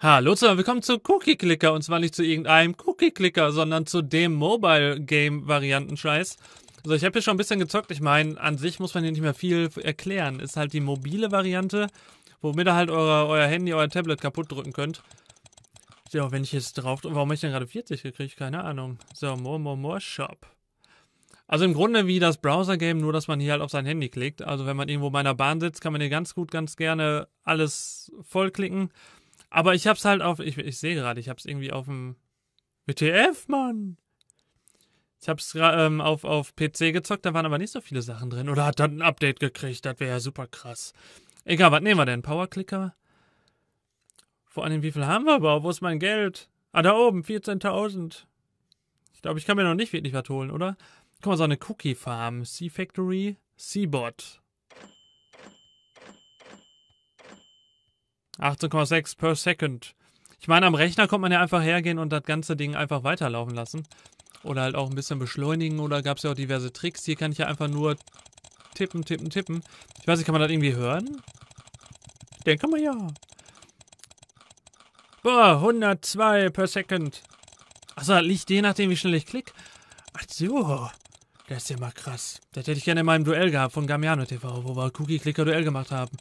Hallo zusammen, willkommen zu Cookie Clicker und zwar nicht zu irgendeinem Cookie Clicker, sondern zu dem Mobile Game Variantenscheiß. Also ich habe hier schon ein bisschen gezockt, ich meine, an sich muss man hier nicht mehr viel erklären. Ist halt die mobile Variante, womit ihr halt euer Handy, euer Tablet kaputt drücken könnt. So, wenn ich jetzt drauf drücke, warum habe ich denn gerade 40 gekriegt? Keine Ahnung. So, more Shop. Also im Grunde wie das Browser-Game, nur dass man hier halt auf sein Handy klickt. Also wenn man irgendwo bei einer Bahn sitzt, kann man hier ganz gerne alles vollklicken. Aber ich hab's halt auf, ich sehe gerade, ich hab's irgendwie auf dem WTF, Mann. Ich hab's auf PC gezockt, da waren aber nicht so viele Sachen drin. Oder hat dann ein Update gekriegt, das wäre ja super krass. Egal, was nehmen wir denn? Powerclicker? Vor allem, wie viel haben wir überhaupt? Wo ist mein Geld? Ah, da oben, 14.000. Ich glaube, ich kann mir noch nicht wirklich was holen, oder? Guck mal, so eine Cookie Farm. Sea Factory, Seabot. 18,6 per Second. Ich meine, am Rechner kommt man ja einfach hergehen und das ganze Ding einfach weiterlaufen lassen. Oder halt auch ein bisschen beschleunigen. Oder gab es ja auch diverse Tricks. Hier kann ich ja einfach nur tippen. Ich weiß nicht, kann man das irgendwie hören? Ich denke mal ja. Boah, 102 per Second. Achso, das liegt je nachdem, wie schnell ich klicke. Ach so. Das ist ja mal krass. Das hätte ich gerne in meinem Duell gehabt von Gamiano TV, wo wir Cookie-Clicker-Duell gemacht haben.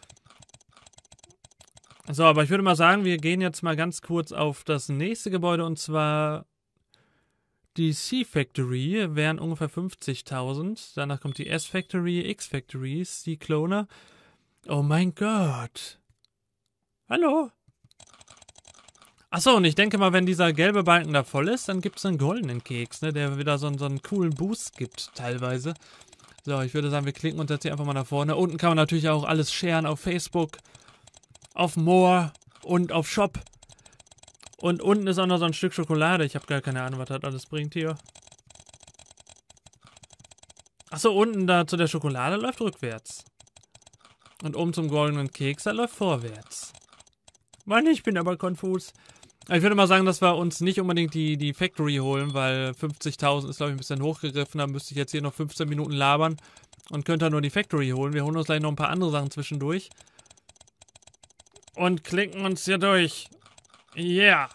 So, aber ich würde mal sagen, wir gehen jetzt mal ganz kurz auf das nächste Gebäude und zwar die Sea Factory, wären ungefähr 50.000. Danach kommt die S Factory, X Factory, Sea Cloner. Oh mein Gott. Hallo? Achso, und ich denke mal, wenn dieser gelbe Balken da voll ist, dann gibt es einen goldenen Keks, ne, der wieder so einen coolen Boost gibt, teilweise. So, ich würde sagen, wir klicken uns jetzt hier einfach mal nach vorne. Unten kann man natürlich auch alles sharen auf Facebook, auf More und auf Shop. Und unten ist auch noch so ein Stück Schokolade. Ich habe gar keine Ahnung, was das alles bringt hier. Achso, unten da zu der Schokolade läuft rückwärts. Und oben zum goldenen Keks, da läuft vorwärts. Mann, ich bin aber konfus. Ich würde mal sagen, dass wir uns nicht unbedingt die Factory holen, weil 50.000 ist, glaube ich, ein bisschen hochgegriffen. Da müsste ich jetzt hier noch 15 Minuten labern und könnte nur die Factory holen. Wir holen uns gleich noch ein paar andere Sachen zwischendurch. Und klicken uns hier durch. Yeah.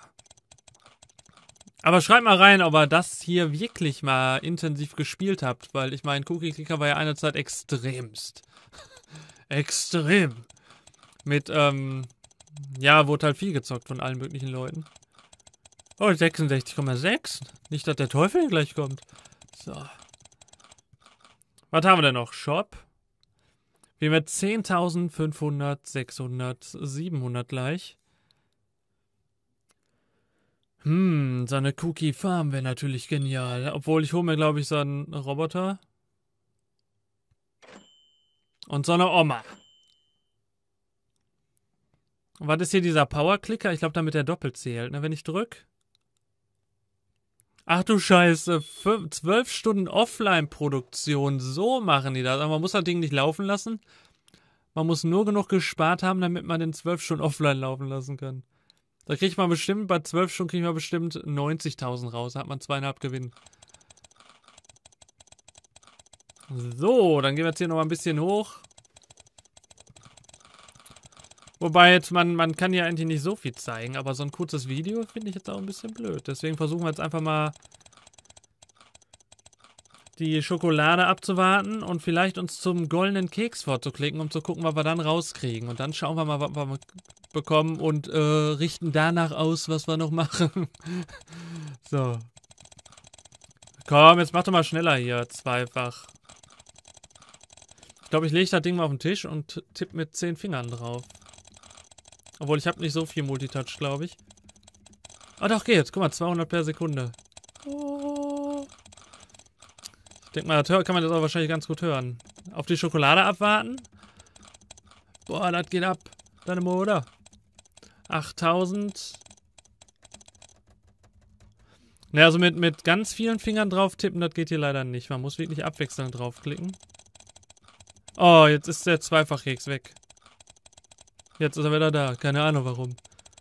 Aber schreibt mal rein, ob ihr das hier wirklich mal intensiv gespielt habt. Weil ich meine, Cookie Clicker war ja eine Zeit extremst. Extrem. Mit, ja, wurde halt viel gezockt von allen möglichen Leuten. Oh, 66,6. Nicht, dass der Teufel gleich kommt. So. Was haben wir denn noch? Shop. Wir mit 10.500, 600, 700 gleich. So eine Cookie Farm wäre natürlich genial. Obwohl, ich hole mir, glaube ich, so einen Roboter. Und so eine Oma. Und was ist hier dieser Power-Clicker? Ich glaube, damit der doppelt zählt, ne? Wenn ich drücke. Ach du Scheiße. 12 Stunden Offline-Produktion. So machen die das. Aber man muss das Ding nicht laufen lassen. Man muss nur genug gespart haben, damit man den 12 Stunden offline laufen lassen kann. Da kriegt man bestimmt, bei 12 Stunden kriegt man bestimmt 90.000 raus. Da hat man 2,5 Gewinn. So, dann gehen wir jetzt hier noch mal ein bisschen hoch. Wobei jetzt, man kann ja eigentlich nicht so viel zeigen, aber so ein kurzes Video finde ich jetzt auch ein bisschen blöd. Deswegen versuchen wir jetzt einfach mal die Schokolade abzuwarten und vielleicht uns zum goldenen Keks vorzuklicken, um zu gucken, was wir dann rauskriegen. Und dann schauen wir mal, was wir bekommen und richten danach aus, was wir noch machen. So. Komm, jetzt mach doch mal schneller hier, zweifach. Ich glaube, ich lege das Ding mal auf den Tisch und tippe mit 10 Fingern drauf. Obwohl, ich habe nicht so viel Multitouch, glaube ich. Ah, doch, geht. Guck mal, 200 per Sekunde. Oh. Ich denke mal, kann man das auch wahrscheinlich ganz gut hören. Auf die Schokolade abwarten. Boah, das geht ab. Deine Mutter. 8.000. Naja, also mit ganz vielen Fingern drauf tippen, das geht hier leider nicht. Man muss wirklich abwechselnd draufklicken. Oh, jetzt ist der Zweifachkeks weg. Jetzt ist er wieder da. Keine Ahnung warum.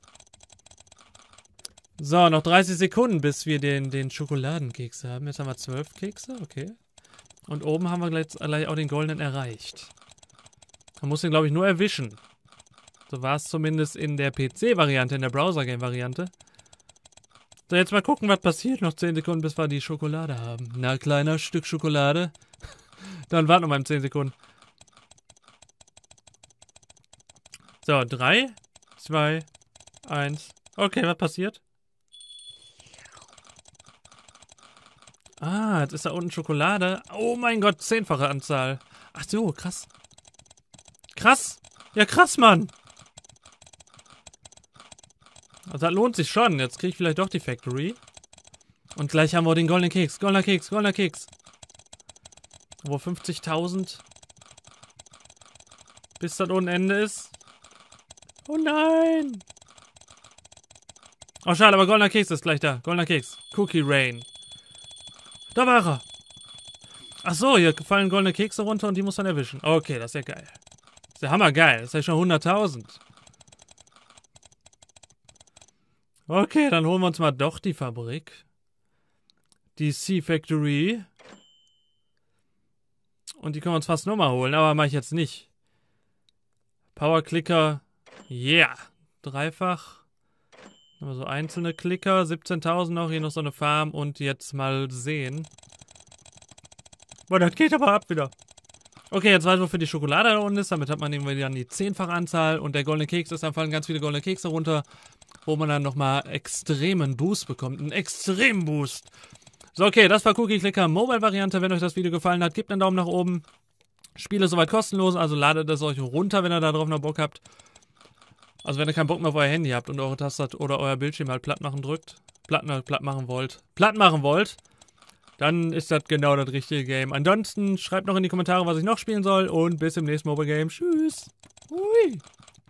So, noch 30 Sekunden, bis wir den Schokoladenkeks haben. Jetzt haben wir 12 Kekse, okay. Und oben haben wir gleich auch den goldenen erreicht. Man muss den, glaube ich, nur erwischen. So war es zumindest in der PC-Variante, in der Browser-Game-Variante. So, jetzt mal gucken, was passiert. Noch 10 Sekunden, bis wir die Schokolade haben. Na, kleiner Stück Schokolade. Dann warten wir mal 10 Sekunden. So, 3, 2, 1. Okay, was passiert? Ah, jetzt ist da unten Schokolade. Oh mein Gott, 10-fache Anzahl. Ach so, krass. Krass. Ja, krass, Mann. Also das lohnt sich schon. Jetzt kriege ich vielleicht doch die Factory. Und gleich haben wir den goldenen Keks. Goldener Keks, goldener Keks. Wo 50.000 bis das Unende ist. Oh nein. Oh schade, aber goldener Keks ist gleich da. Goldener Keks. Cookie Rain. Da war er. Ach so, hier fallen goldene Kekse runter und die muss man erwischen. Okay, das ist ja geil. Das ist ja hammergeil. Das ist ja schon 100.000. Okay, dann holen wir uns mal doch die Fabrik. Die Sea Factory. Und die können wir uns fast nochmal holen, aber mache ich jetzt nicht. Power Clicker. Yeah. Dreifach. So einzelne Klicker. 17.000 noch. Hier noch so eine Farm. Und jetzt mal sehen. Boah, das geht aber ab wieder. Okay, jetzt weiß ich, wofür die Schokolade da unten ist. Damit hat man irgendwie dann die 10-fache Anzahl. Und der goldene Keks ist, dann fallen ganz viele goldene Kekse runter. Wo man dann nochmal extremen Boost bekommt. Einen extremen Boost. So, okay, das war Cookie Clicker Mobile-Variante. Wenn euch das Video gefallen hat, gebt einen Daumen nach oben. Spiele soweit kostenlos, also ladet es euch runter, wenn ihr da drauf noch Bock habt. Also wenn ihr keinen Bock mehr auf euer Handy habt und eure Tastatur oder euer Bildschirm halt platt machen machen wollt, dann ist das genau das richtige Game. Ansonsten schreibt noch in die Kommentare, was ich noch spielen soll und bis im nächsten Mobile Game. Tschüss. Hui.